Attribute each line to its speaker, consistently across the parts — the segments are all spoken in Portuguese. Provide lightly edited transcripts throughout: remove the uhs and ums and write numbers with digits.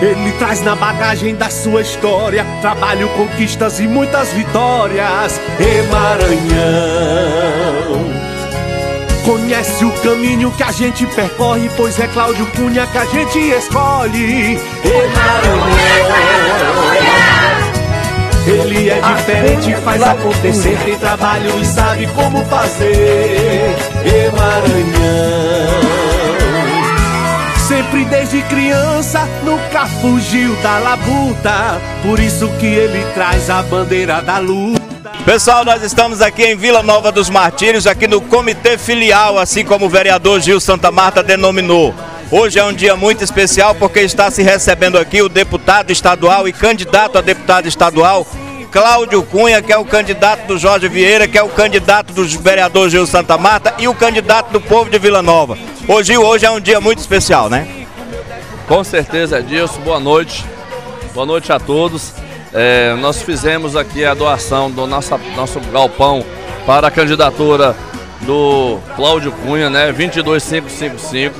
Speaker 1: Ele traz na bagagem da sua história trabalho, conquistas e muitas vitórias. E Maranhão conhece o caminho que a gente percorre, pois é Cláudio Cunha que a gente escolhe. E Maranhão, ele é diferente, faz acontecer, tem trabalho e sabe como fazer. E Maranhão sempre desde criança nunca fugiu da labuta, por isso que ele traz a bandeira da luta.
Speaker 2: Pessoal, nós estamos aqui em Vila Nova dos Martírios, aqui no Comitê Filial, assim como o vereador Gil Santa Marta denominou. Hoje é um dia muito especial porque está se recebendo aqui o deputado estadual e candidato a deputado estadual, Cláudio Cunha, que é o candidato do Jorge Vieira, que é o candidato do vereador Gil Santa Marta e o candidato do povo de Vila Nova. Hoje é um dia muito especial, né?
Speaker 3: Com certeza, Edilson. Boa noite a todos. Nós fizemos aqui a doação do nosso galpão para a candidatura do Cláudio Cunha, né? 22555.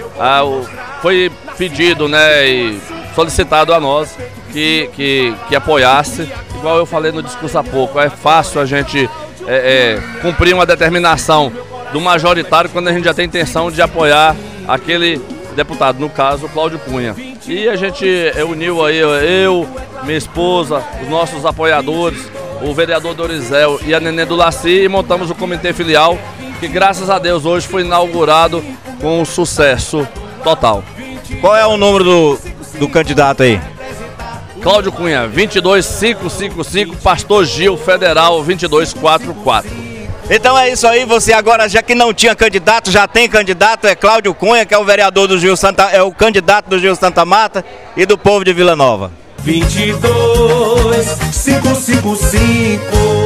Speaker 3: Foi pedido, né, e solicitado a nós que apoiasse. Igual eu falei no discurso há pouco, é fácil a gente cumprir uma determinação do majoritário quando a gente já tem intenção de apoiar aquele deputado, no caso o Cláudio Cunha. E a gente uniu aí, eu, minha esposa, os nossos apoiadores, o vereador Dorizel e a Nenê do Laci, e montamos o Comitê Filial, que graças a Deus hoje foi inaugurado com um sucesso total.
Speaker 2: Qual é o número do candidato aí?
Speaker 3: Cláudio Cunha, 22555, Pastor Gil, Federal 2244.
Speaker 2: Então é isso aí, você agora, já que não tinha candidato, já tem candidato, é Cláudio Cunha, que é o vereador do Gil Santa, é o candidato do Gil Santa Marta e do povo de Vila Nova.
Speaker 1: 22555